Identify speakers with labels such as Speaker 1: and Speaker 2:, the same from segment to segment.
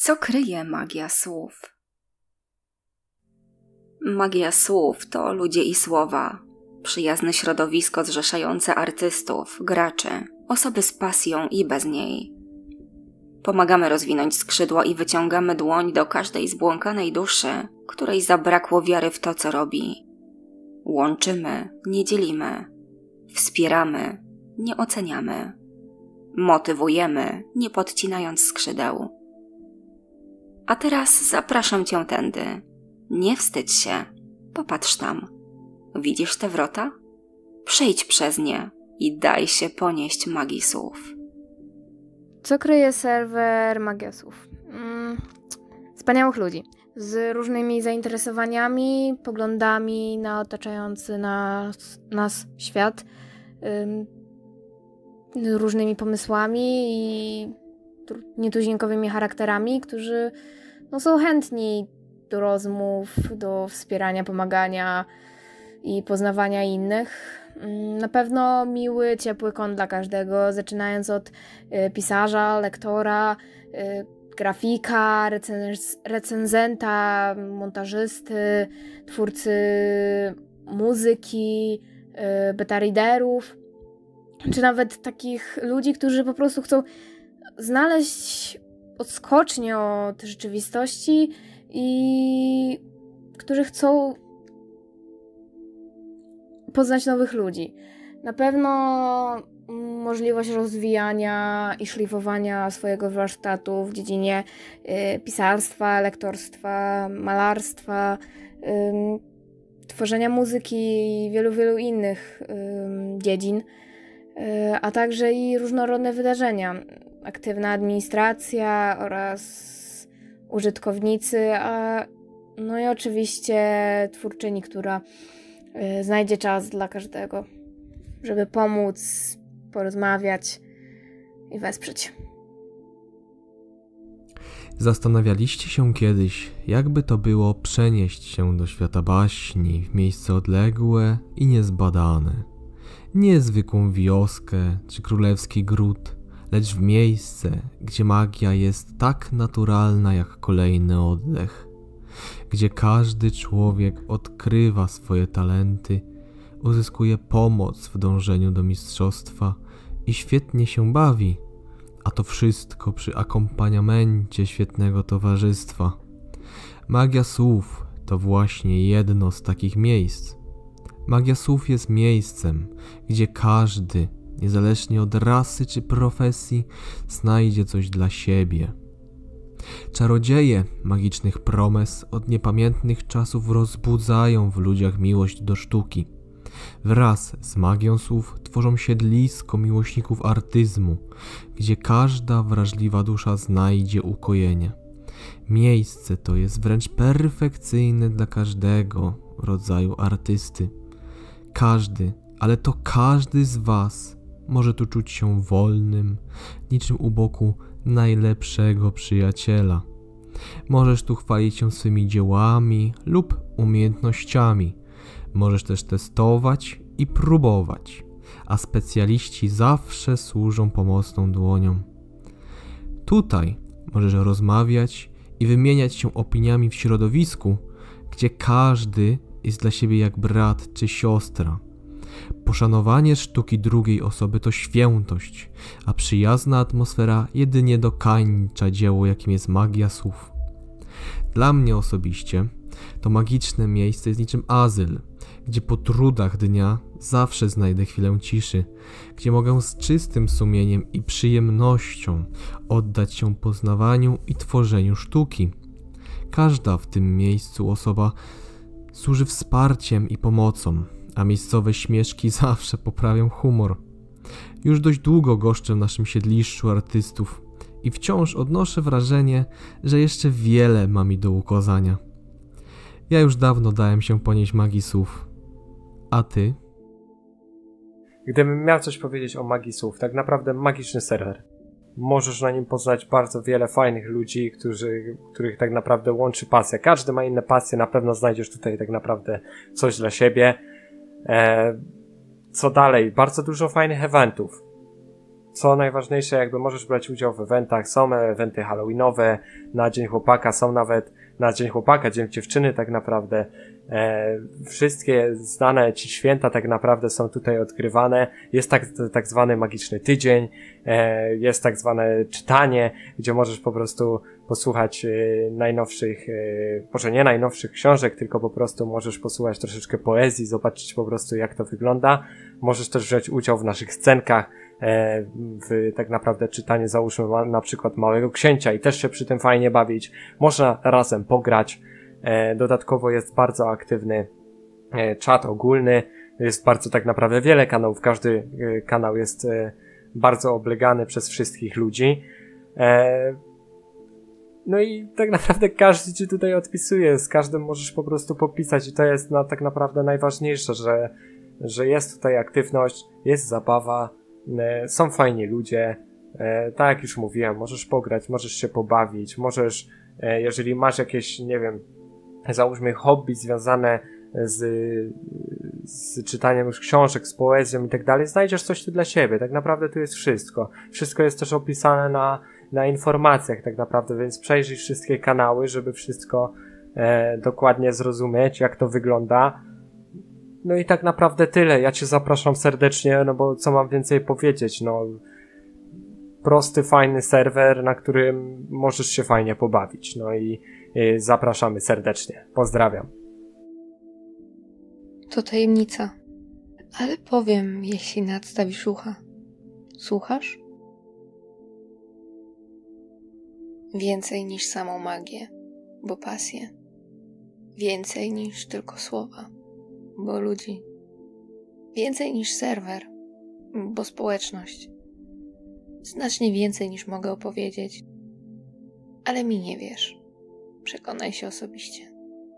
Speaker 1: Co kryje magia słów? Magia słów to ludzie i słowa, przyjazne środowisko zrzeszające artystów, graczy, osoby z pasją i bez niej. Pomagamy rozwinąć skrzydła i wyciągamy dłoń do każdej zbłąkanej duszy, której zabrakło wiary w to, co robi. Łączymy, nie dzielimy. Wspieramy, nie oceniamy. Motywujemy, nie podcinając skrzydeł. A teraz zapraszam Cię tędy. Nie wstydź się. Popatrz tam. Widzisz te wrota? Przejdź przez nie i daj się ponieść magii słów.
Speaker 2: Co kryje serwer Magia Słów? Wspaniałych ludzi z różnymi zainteresowaniami, poglądami na otaczający nas świat, różnymi pomysłami i nietuzinkowymi charakterami, którzy są chętni do rozmów, do wspierania, pomagania i poznawania innych. Na pewno miły, ciepły kąt dla każdego, zaczynając od pisarza, lektora, grafika, recenzenta, montażysty, twórcy muzyki, beta readerów, czy nawet takich ludzi, którzy po prostu chcą znaleźć odskocznię od rzeczywistości i którzy chcą poznać nowych ludzi. Na pewno możliwość rozwijania i szlifowania swojego warsztatu w dziedzinie pisarstwa, lektorstwa, malarstwa, tworzenia muzyki i wielu innych dziedzin, a także i różnorodne wydarzenia. Aktywna administracja oraz użytkownicy, no i oczywiście twórczyni, która znajdzie czas dla każdego, żeby pomóc, porozmawiać i wesprzeć.
Speaker 3: Zastanawialiście się kiedyś, jakby to było przenieść się do świata baśni, w miejsce odległe i niezbadane. Nie zwykłą wioskę czy królewski gród, lecz w miejsce, gdzie magia jest tak naturalna jak kolejny oddech. Gdzie każdy człowiek odkrywa swoje talenty, uzyskuje pomoc w dążeniu do mistrzostwa i świetnie się bawi, a to wszystko przy akompaniamencie świetnego towarzystwa. Magia słów to właśnie jedno z takich miejsc. Magia słów jest miejscem, gdzie każdy, niezależnie od rasy czy profesji, znajdzie coś dla siebie. Czarodzieje magicznych promes od niepamiętnych czasów rozbudzają w ludziach miłość do sztuki. Wraz z magią słów tworzą siedlisko miłośników artyzmu, gdzie każda wrażliwa dusza znajdzie ukojenie. Miejsce to jest wręcz perfekcyjne dla każdego rodzaju artysty. Każdy, ale to każdy z was może tu czuć się wolnym, niczym u boku najlepszego przyjaciela. Możesz tu chwalić się swymi dziełami lub umiejętnościami. Możesz też testować i próbować, a specjaliści zawsze służą pomocną dłonią. Tutaj możesz rozmawiać i wymieniać się opiniami w środowisku, gdzie każdy jest dla siebie jak brat czy siostra. Poszanowanie sztuki drugiej osoby to świętość, a przyjazna atmosfera jedynie dokańcza dzieło, jakim jest magia słów. Dla mnie osobiście to magiczne miejsce jest niczym azyl, gdzie po trudach dnia zawsze znajdę chwilę ciszy, gdzie mogę z czystym sumieniem i przyjemnością oddać się poznawaniu i tworzeniu sztuki. Każda w tym miejscu osoba służy wsparciem i pomocą, a miejscowe śmieszki zawsze poprawią humor. Już dość długo goszczę w naszym siedlisku artystów i wciąż odnoszę wrażenie, że jeszcze wiele ma mi do ukazania. Ja już dawno dałem się ponieść magii słów. A ty?
Speaker 4: Gdybym miał coś powiedzieć o magii słów, tak naprawdę magiczny serwer. Możesz na nim poznać bardzo wiele fajnych ludzi, których tak naprawdę łączy pasja. Każdy ma inne pasje, na pewno znajdziesz tutaj tak naprawdę coś dla siebie. Co dalej? Bardzo dużo fajnych eventów. co najważniejsze, jakby możesz brać udział w eventach, są eventy halloweenowe, na Dzień Chłopaka, są nawet na Dzień Chłopaka, Dzień Dziewczyny tak naprawdę. Wszystkie znane ci święta tak naprawdę są tutaj odkrywane. Jest tak zwany magiczny tydzień, jest tak zwane czytanie, gdzie możesz po prostu posłuchać najnowszych, może nie najnowszych książek, tylko po prostu możesz posłuchać troszeczkę poezji, zobaczyć po prostu jak to wygląda. Możesz też wziąć udział w naszych scenkach, w tak naprawdę czytanie, załóżmy na przykład Małego Księcia i też się przy tym fajnie bawić. Można razem pograć. Dodatkowo jest bardzo aktywny czat ogólny, jest bardzo tak naprawdę wiele kanałów, każdy kanał jest bardzo oblegany przez wszystkich ludzi. No i tak naprawdę każdy ci tutaj odpisuje, z każdym możesz po prostu popisać i to jest tak naprawdę najważniejsze, że jest tutaj aktywność, jest zabawa, są fajni ludzie, tak jak już mówiłem, możesz pograć, możesz się pobawić, możesz, jeżeli masz jakieś, nie wiem, załóżmy hobby związane z czytaniem już książek, z poezją i tak dalej, znajdziesz coś tu dla siebie, tak naprawdę tu jest wszystko. Wszystko jest też opisane na informacjach tak naprawdę, więc przejrzyj wszystkie kanały, żeby wszystko dokładnie zrozumieć, jak to wygląda. No i tak naprawdę tyle. Ja cię zapraszam serdecznie, no bo co mam więcej powiedzieć, no prosty, fajny serwer, na którym możesz się fajnie pobawić, no i zapraszamy serdecznie. Pozdrawiam.
Speaker 5: To tajemnica, ale powiem, jeśli nadstawisz ucha. Słuchasz? Więcej niż samą magię, bo pasję. Więcej niż tylko słowa, bo ludzi. Więcej niż serwer, bo społeczność. Znacznie więcej niż mogę opowiedzieć. Ale mi nie wiesz. Przekonaj się osobiście.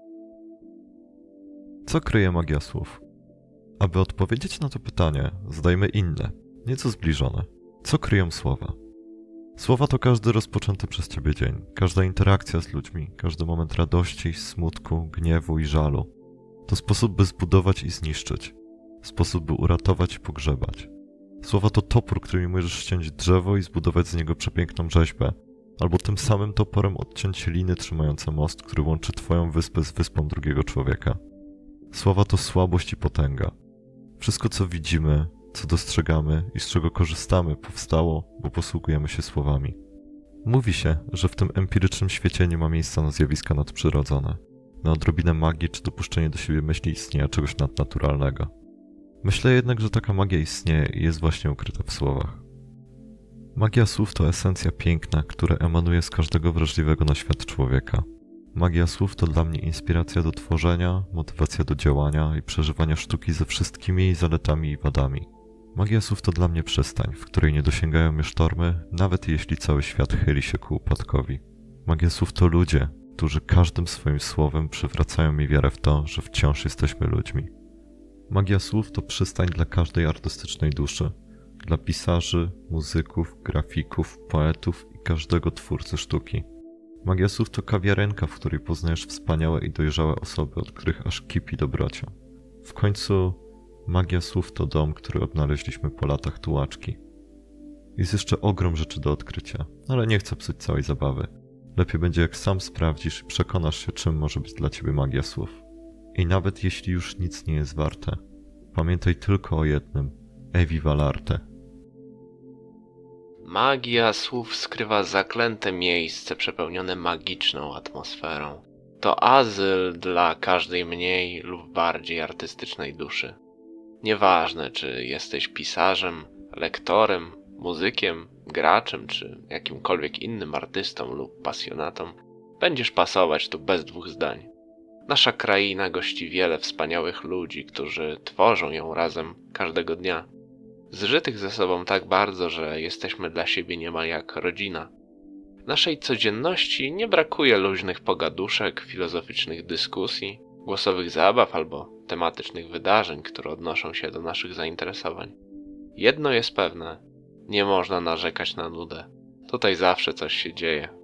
Speaker 6: Co kryje magia słów? Aby odpowiedzieć na to pytanie, zadajmy inne, nieco zbliżone. Co kryją słowa? Słowa to każdy rozpoczęty przez ciebie dzień, każda interakcja z ludźmi, każdy moment radości, smutku, gniewu i żalu. To sposób, by zbudować i zniszczyć. Sposób, by uratować i pogrzebać. Słowa to topór, którym możesz ściąć drzewo i zbudować z niego przepiękną rzeźbę, albo tym samym toporem odciąć liny trzymające most, który łączy twoją wyspę z wyspą drugiego człowieka. Słowa to słabość i potęga. Wszystko, co widzimy, co dostrzegamy i z czego korzystamy, powstało, bo posługujemy się słowami. Mówi się, że w tym empirycznym świecie nie ma miejsca na zjawiska nadprzyrodzone, na odrobinę magii czy dopuszczenie do siebie myśli istnienia czegoś nadnaturalnego. Myślę jednak, że taka magia istnieje i jest właśnie ukryta w słowach. Magia słów to esencja piękna, która emanuje z każdego wrażliwego na świat człowieka. Magia słów to dla mnie inspiracja do tworzenia, motywacja do działania i przeżywania sztuki ze wszystkimi jej zaletami i wadami. Magia słów to dla mnie przystań, w której nie dosięgają mnie sztormy, nawet jeśli cały świat chyli się ku upadkowi. Magia słów to ludzie, którzy każdym swoim słowem przywracają mi wiarę w to, że wciąż jesteśmy ludźmi. Magia słów to przystań dla każdej artystycznej duszy, dla pisarzy, muzyków, grafików, poetów i każdego twórcy sztuki. Magia słów to kawiarenka, w której poznajesz wspaniałe i dojrzałe osoby, od których aż kipi dobrocią. W końcu magia słów to dom, który odnaleźliśmy po latach tułaczki. Jest jeszcze ogrom rzeczy do odkrycia, ale nie chcę psuć całej zabawy. Lepiej będzie, jak sam sprawdzisz i przekonasz się, czym może być dla ciebie magia słów. I nawet jeśli już nic nie jest warte, pamiętaj tylko o jednym: Eviva l'arte.
Speaker 7: Magia słów skrywa zaklęte miejsce przepełnione magiczną atmosferą. To azyl dla każdej mniej lub bardziej artystycznej duszy. Nieważne, czy jesteś pisarzem, lektorem, muzykiem, graczem, czy jakimkolwiek innym artystą lub pasjonatą, będziesz pasować tu bez dwóch zdań. Nasza kraina gości wiele wspaniałych ludzi, którzy tworzą ją razem każdego dnia. Zżytych ze sobą tak bardzo, że jesteśmy dla siebie niemal jak rodzina. W naszej codzienności nie brakuje luźnych pogaduszek, filozoficznych dyskusji, głosowych zabaw albo tematycznych wydarzeń, które odnoszą się do naszych zainteresowań. Jedno jest pewne, nie można narzekać na nudę. Tutaj zawsze coś się dzieje.